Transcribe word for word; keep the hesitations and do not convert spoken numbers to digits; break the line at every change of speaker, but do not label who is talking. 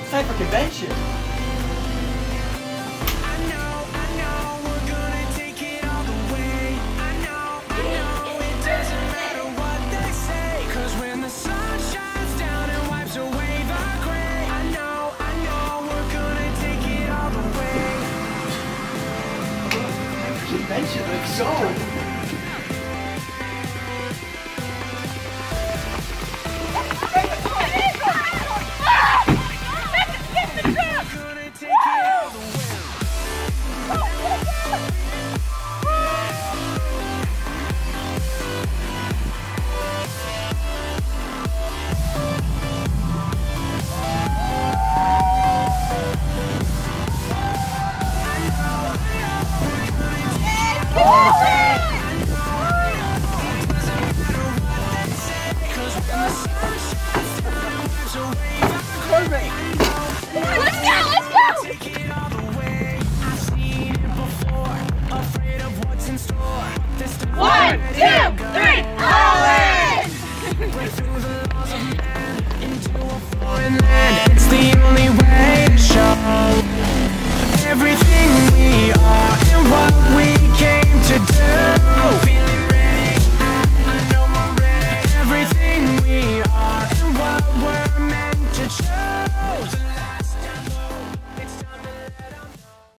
Tijd voor een bandje. Bandje, leuk zo.
One, two, three, Owen!
It's the only way to show everything we are and what we came to do. Feeling ready, I know I'm ready. Everything we are and what we're meant to choose.